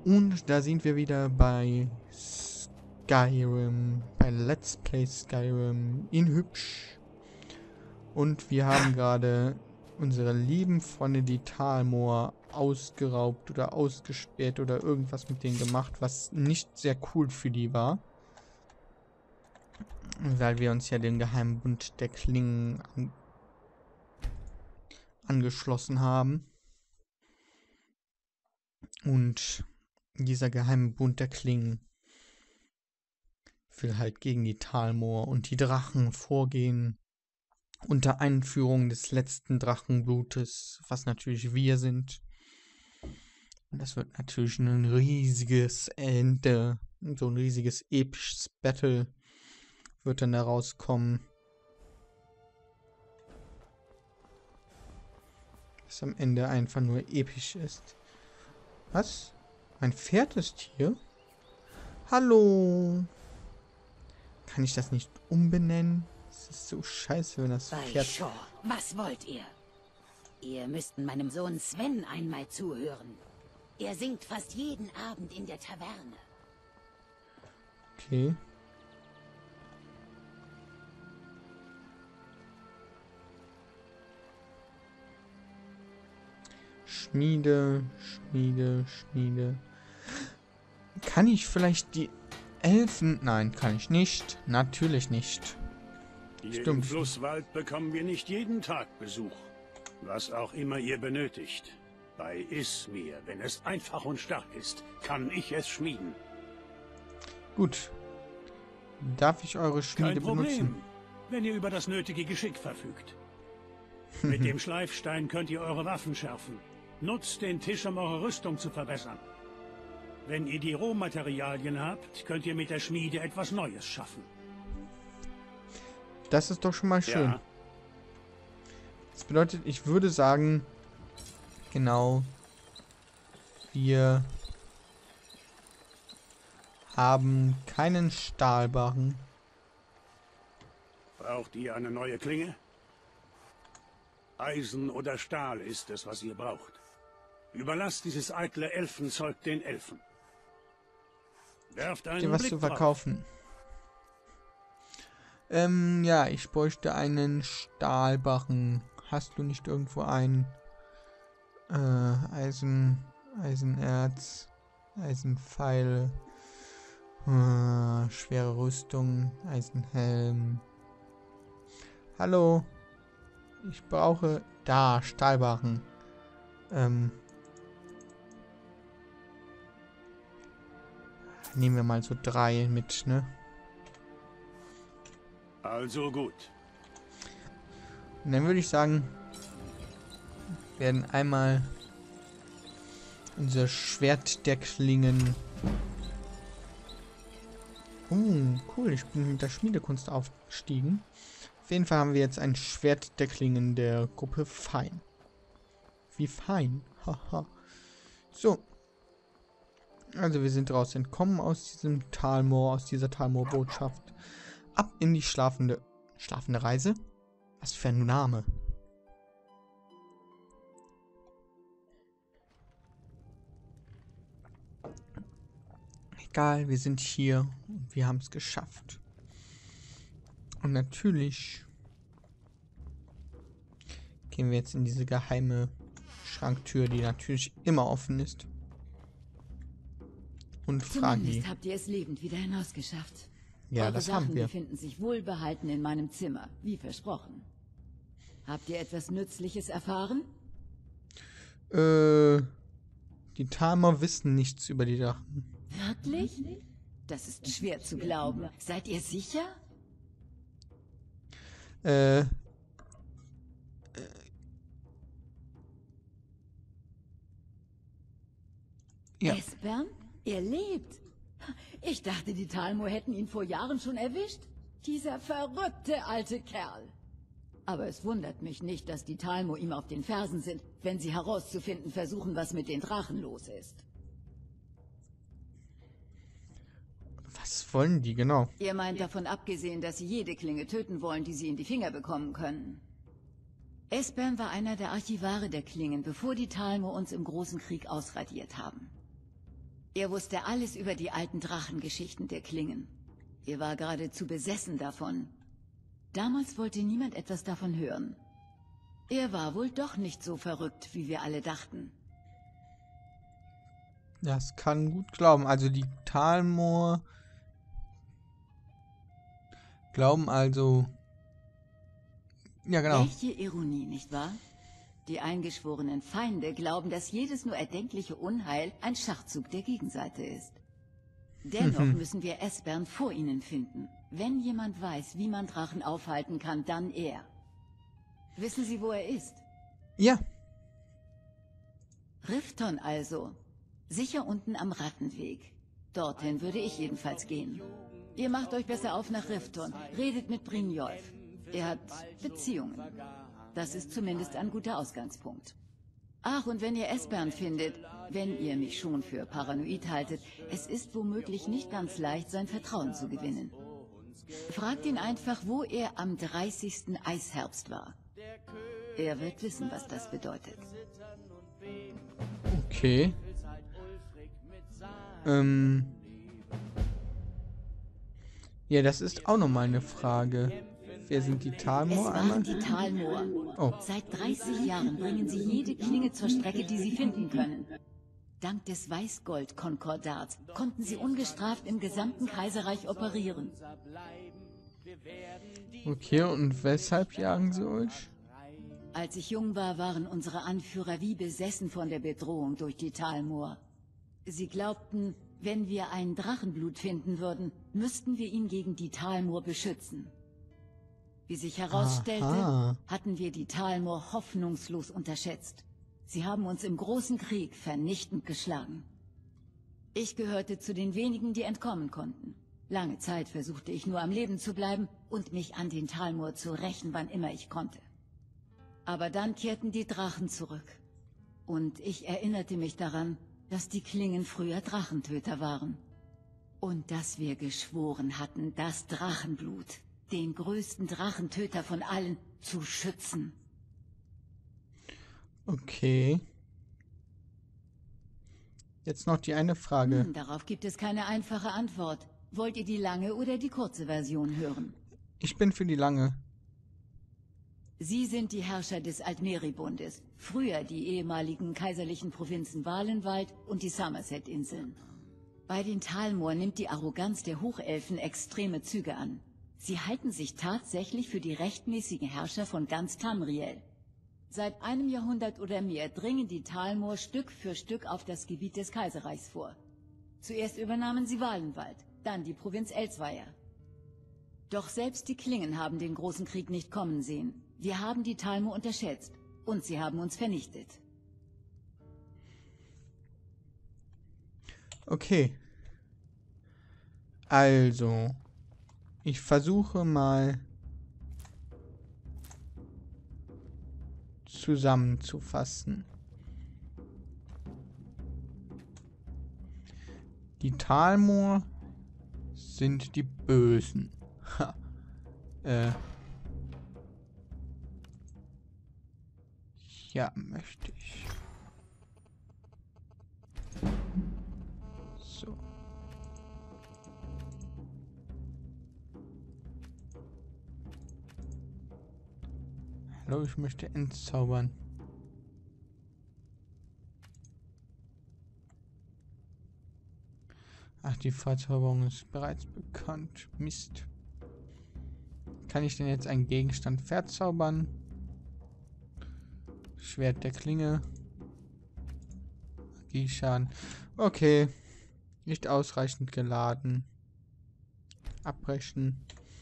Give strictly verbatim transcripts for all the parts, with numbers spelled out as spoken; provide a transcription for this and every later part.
Und da sind wir wieder bei Skyrim, bei Let's Play Skyrim in hübsch. Und wir haben gerade unsere lieben Freunde, die Talmor, ausgeraubt oder ausgesperrt oder irgendwas mit denen gemacht, was nicht sehr cool für die war. Weil wir uns ja den geheimen Bund der Klingen an angeschlossen haben. Und dieser geheime Bund der Klingen will halt gegen die Talmor und die Drachen vorgehen. Unter Einführung des letzten Drachenblutes, was natürlich wir sind. Und das wird natürlich ein riesiges Ende, so ein riesiges episches Battle wird dann da rauskommen. Das am Ende einfach nur episch ist. Was? Mein Pferd ist hier? Hallo? Kann ich das nicht umbenennen? Das ist so scheiße, wenn das Pferd... Shaw, was wollt ihr? Ihr müsst meinem Sohn Sven einmal zuhören. Er singt fast jeden Abend in der Taverne. Okay. Schmiede, Schmiede, Schmiede. Kann ich vielleicht die Elfen... Nein, kann ich nicht. Natürlich nicht. Hier Stimmt. im Flusswald bekommen wir nicht jeden Tag Besuch. Was auch immer ihr benötigt. Bei Ismir, wenn es einfach und stark ist, kann ich es schmieden. Gut. Darf ich eure Schmiede Kein Problem, benutzen? wenn ihr über das nötige Geschick verfügt. Mit dem Schleifstein könnt ihr eure Waffen schärfen. Nutzt den Tisch, um eure Rüstung zu verbessern. Wenn ihr die Rohmaterialien habt, könnt ihr mit der Schmiede etwas Neues schaffen. Das ist doch schon mal schön. Ja. Das bedeutet, ich würde sagen, genau, wir haben keinen Stahlbarren. Braucht ihr eine neue Klinge? Eisen oder Stahl ist es, was ihr braucht. Überlasst dieses eitle Elfenzeug den Elfen. Werft einen Dir was Blick zu drauf. verkaufen. Ähm, ja, ich bräuchte einen Stahlbarren. Hast du nicht irgendwo einen? Äh, Eisen, Eisenerz, Eisenpfeile, äh, schwere Rüstung, Eisenhelm. Hallo? Ich brauche da Stahlbarren. Ähm, nehmen wir mal so drei mit, ne? Also gut. Und dann würde ich sagen, werden einmal unser Schwert der Klingen. Oh, cool, ich bin mit der Schmiedekunst aufgestiegen. Auf jeden Fall haben wir jetzt ein Schwert der Klingen der Gruppe Fein. Wie fein. Haha. So. Also wir sind raus entkommen aus diesem Talmor, aus dieser Talmor-Botschaft. Ab in die schlafende... Schlafende Reise? Was für ein Name. Egal, wir sind hier und wir haben es geschafft. Und natürlich gehen wir jetzt in diese geheime Schranktür, die natürlich immer offen ist. Und fragen die. Zumindest habt ihr es lebend wieder hinausgeschafft. Ja, Eure das Sachen haben wir. befinden sich wohlbehalten in meinem Zimmer, wie versprochen. Habt ihr etwas Nützliches erfahren? Äh, die Talmor wissen nichts über die Drachen. Wirklich? Das ist schwer zu glauben. Seid ihr sicher? Äh, Ja. Esbern? Er lebt. Ich dachte, die Talmor hätten ihn vor Jahren schon erwischt. Dieser verrückte alte Kerl. Aber es wundert mich nicht, dass die Talmor ihm auf den Fersen sind, wenn sie herauszufinden versuchen, was mit den Drachen los ist. Was wollen die genau? Ihr meint davon abgesehen, dass sie jede Klinge töten wollen, die sie in die Finger bekommen können. Esbern war einer der Archivare der Klingen, bevor die Talmor uns im Großen Krieg ausradiert haben. Er wusste alles über die alten Drachengeschichten der Klingen. Er war geradezu besessen davon. Damals wollte niemand etwas davon hören. Er war wohl doch nicht so verrückt, wie wir alle dachten. Das kann gut glauben. Also die Talmor glauben also... Ja, genau. Welche Ironie, nicht wahr? Die eingeschworenen Feinde glauben, dass jedes nur erdenkliche Unheil ein Schachzug der Gegenseite ist. Dennoch müssen wir Esbern vor ihnen finden. Wenn jemand weiß, wie man Drachen aufhalten kann, dann er. Wissen Sie, wo er ist? Ja. Rifton also. Sicher unten am Rattenweg. Dorthin würde ich jedenfalls gehen. Ihr macht euch besser auf nach Rifton. Redet mit Brynjolf. Er hat Beziehungen. Das ist zumindest ein guter Ausgangspunkt. Ach, und wenn ihr Esbern findet, wenn ihr mich schon für paranoid haltet, es ist womöglich nicht ganz leicht, sein Vertrauen zu gewinnen. Fragt ihn einfach, wo er am dreißigsten Eisherbst war. Er wird wissen, was das bedeutet. Okay. Ähm. Ja, das ist auch nochmal eine Frage. Wer sind die Talmor? Es waren die Talmor. Oh. Seit dreißig Jahren bringen sie jede Klinge zur Strecke, die sie finden können. Dank des Weißgold-Konkordats konnten sie ungestraft im gesamten Kaiserreich operieren. Okay, und weshalb jagen sie euch? Als ich jung war, waren unsere Anführer wie besessen von der Bedrohung durch die Talmor. Sie glaubten, wenn wir ein Drachenblut finden würden, müssten wir ihn gegen die Talmor beschützen. Wie sich herausstellte, Aha. hatten wir die Talmor hoffnungslos unterschätzt. Sie haben uns im großen Krieg vernichtend geschlagen. Ich gehörte zu den wenigen, die entkommen konnten. Lange Zeit versuchte ich nur am Leben zu bleiben und mich an den Talmor zu rächen, wann immer ich konnte. Aber dann kehrten die Drachen zurück. Und ich erinnerte mich daran, dass die Klingen früher Drachentöter waren. Und dass wir geschworen hatten, das Drachenblut, den größten Drachentöter von allen, zu schützen. Okay. Jetzt noch die eine Frage. Hm, darauf gibt es keine einfache Antwort. Wollt ihr die lange oder die kurze Version hören? Ich bin für die lange. Sie sind die Herrscher des Altmeribundes, früher die ehemaligen kaiserlichen Provinzen Valenwald und die Somerset-Inseln. Bei den Talmor nimmt die Arroganz der Hochelfen extreme Züge an. Sie halten sich tatsächlich für die rechtmäßigen Herrscher von ganz Tamriel. Seit einem Jahrhundert oder mehr dringen die Talmor Stück für Stück auf das Gebiet des Kaiserreichs vor. Zuerst übernahmen sie Valenwald, dann die Provinz Elsweier. Doch selbst die Klingen haben den großen Krieg nicht kommen sehen. Wir haben die Talmor unterschätzt und sie haben uns vernichtet. Okay. Also, ich versuche mal zusammenzufassen. Die Talmor sind die Bösen. Ha. Äh. Ja, möchte ich. So. Hallo, ich möchte entzaubern. Ach, die Verzauberung ist bereits bekannt. Mist. Kann ich denn jetzt einen Gegenstand verzaubern? Schwert der Klinge. Magieschaden. Okay. Nicht ausreichend geladen. Abbrechen.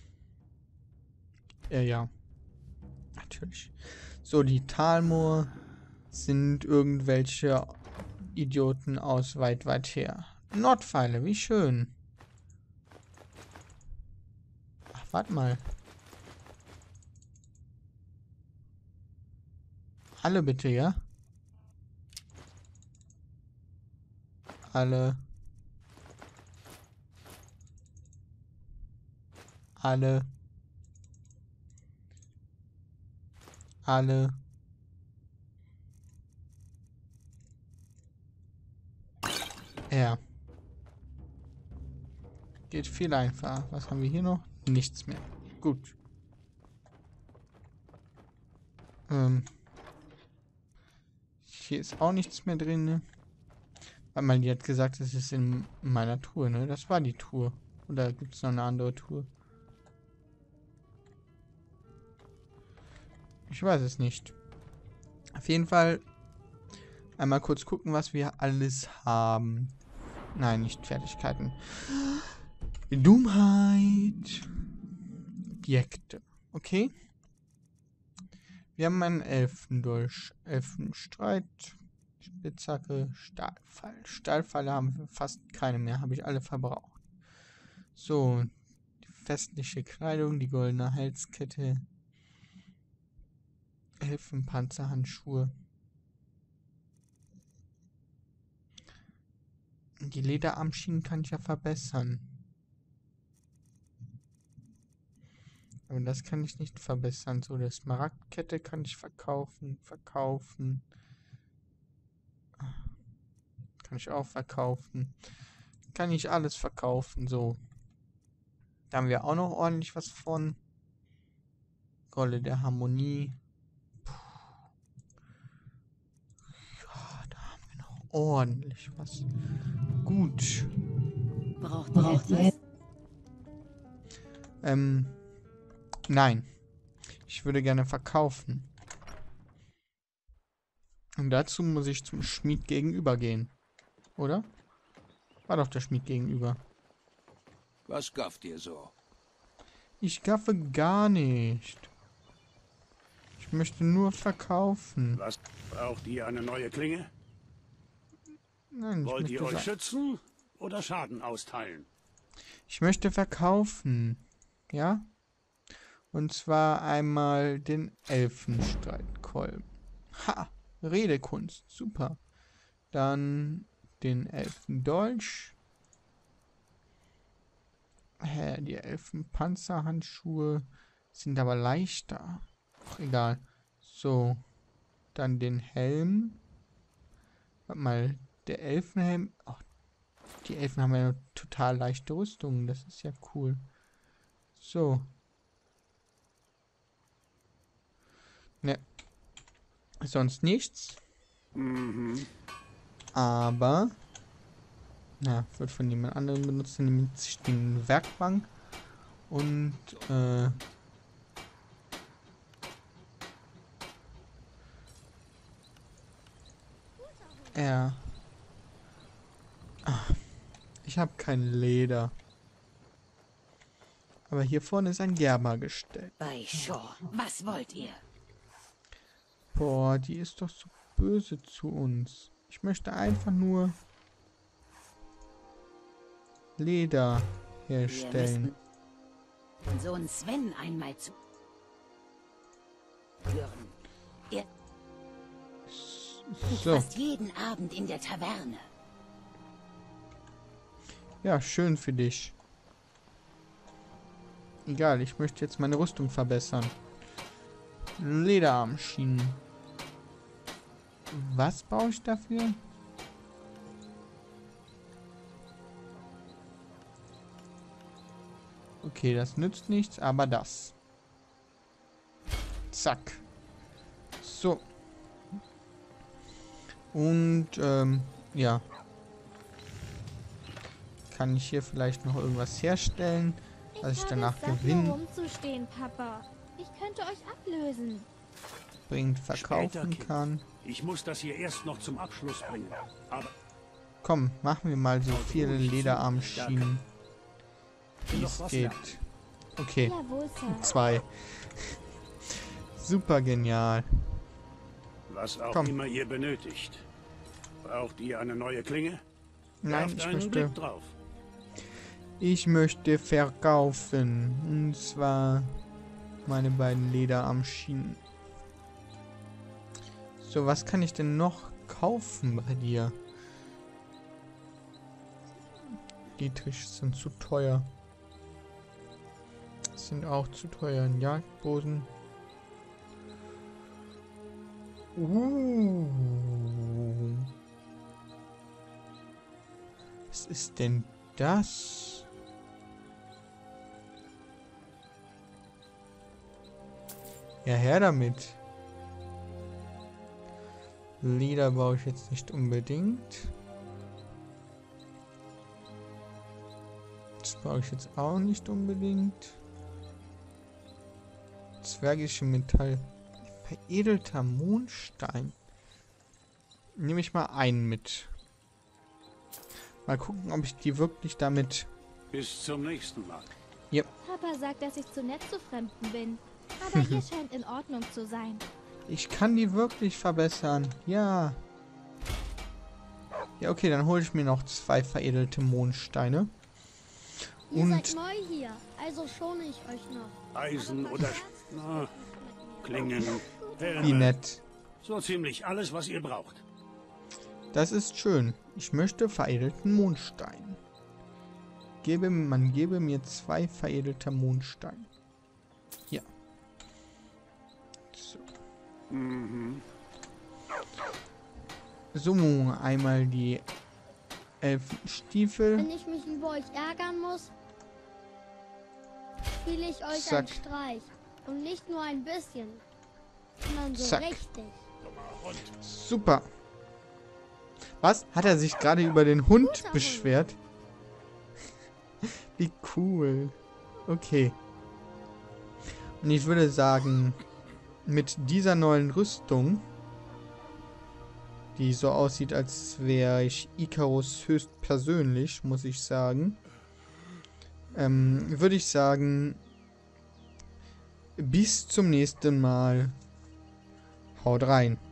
Äh, ja. Natürlich. So, die Talmor sind irgendwelche Idioten aus weit, weit her. Nordpfeile, wie schön. Ach, warte mal. Alle bitte, ja? Alle. Alle. Alle. Ja. Geht viel einfacher. Was haben wir hier noch? Nichts mehr. Gut. Ähm. Hier ist auch nichts mehr drin, ne? Weil man die hat gesagt, es ist in meiner Truhe, ne? Das war die Truhe. Oder gibt es noch eine andere Truhe? Ich weiß es nicht. Auf jeden Fall einmal kurz gucken, was wir alles haben. Nein, nicht Fertigkeiten. Dummheit. Objekte. Okay. Wir haben einen Elfendolch. Elfenstreit. Spitzhacke. Stahlpfeil. Stahlpfeile haben wir fast keine mehr. Habe ich alle verbraucht. So. Die festliche Kleidung. Die goldene Halskette. Elfenpanzerhandschuhe. Die Lederarmschienen kann ich ja verbessern. Aber das kann ich nicht verbessern. So, der Smaragdkette kann ich verkaufen. Verkaufen. Kann ich auch verkaufen. Kann ich alles verkaufen. So. Da haben wir auch noch ordentlich was von. Rolle der Harmonie. Puh. Ja, da haben wir noch ordentlich was. Gut. Braucht ihr etwas? Ähm. Nein. Ich würde gerne verkaufen. Und dazu muss ich zum Schmied gegenüber gehen. Oder? War doch der Schmied gegenüber. Was gafft ihr so? Ich gaffe gar nicht. Ich möchte nur verkaufen. Was? Braucht ihr eine neue Klinge? Nein, ich Wollt ihr möchte, euch ver schützen oder Schaden austeilen? ich möchte verkaufen. Ja? Und zwar einmal den Elfenstreitkolben. Ha! Redekunst. Super. Dann den Elfendolch. Hä, die Elfenpanzerhandschuhe sind aber leichter. Ach, egal. So. Dann den Helm. Warte mal, der Elfenhelm. Ach, die Elfen haben ja eine total leichte Rüstung. Das ist ja cool. So. Ne. Sonst nichts. Mhm. Aber. Na, wird von jemand anderem benutzt, nämlich den Werkbank. Und, äh. Ja. Ah, ich habe kein Leder. Aber hier vorne ist ein Gerber gestellt. Bei Shaw, was wollt ihr? Boah, die ist doch so böse zu uns. Ich möchte einfach nur Leder herstellen. Wir müssen Sohn Sven einmal zu hören. Er ist So, fast jeden Abend in der Taverne. ja, schön für dich. Egal, ich möchte jetzt meine Rüstung verbessern. Lederarmschienen. Was brauche ich dafür? Okay, das nützt nichts, aber das. Zack. So. Und, ähm, ja. Kann ich hier vielleicht noch irgendwas herstellen, was ich danach Gewinn rumzustehen, Papa. Ich könnte euch ablösen. bringt, verkaufen Später, Kind. kann. Ich muss das hier erst noch zum Abschluss bringen. Aber Komm, machen wir mal so viele ruhig zu. Lederarmschienen, wie noch es was geht. lernen. Okay, Jawohl, Sir. zwei. Super genial. was auch Komm. immer ihr benötigt. Braucht ihr eine neue Klinge? Nein, Werft ich einen möchte, Blick drauf. ich möchte verkaufen. Und zwar meine beiden Lederarmschienen. So, was kann ich denn noch kaufen bei dir? Die Tische sind zu teuer. Sind auch zu teuer. Ein Jagdboden. Uh. Was ist denn das? Ja, her damit. Lieder brauche ich jetzt nicht unbedingt. Das brauche ich jetzt auch nicht unbedingt. Zwergische Metall. Veredelter Mondstein. Nehme ich mal einen mit. Mal gucken, ob ich die wirklich damit... Bis zum nächsten Mal. Ja. Papa sagt, dass ich zu nett zu Fremden bin. Aber ihr scheint in Ordnung zu sein. Ich kann die wirklich verbessern. Ja. Ja, okay, dann hole ich mir noch zwei veredelte Mondsteine. Ihr Und seid neu hier, also schone ich euch noch. Eisen oder... Na, Klingen, wie Helme. nett. So ziemlich alles, was ihr braucht. Das ist schön. Ich möchte veredelten Mondstein. Gebe, man gebe mir zwei veredelte Mondsteine. Ja. So. Mhm. So, einmal die Elfenstiefel. Wenn ich mich über euch ärgern muss, spiele ich euch Zack. einen Streich. Und nicht nur ein bisschen, sondern so Zack. richtig. Super. Was? Hat er sich gerade über den Hund Guter Hund. beschwert? Wie cool. Okay. Und ich würde sagen, mit dieser neuen Rüstung, die so aussieht, als wäre ich Icarus höchstpersönlich, muss ich sagen, ähm, würde ich sagen, bis zum nächsten Mal. Haut rein.